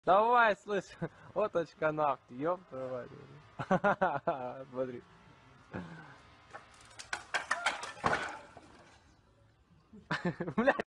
Давай, слышь, вот очканавт, ёб твою мать. Смотри. Бля.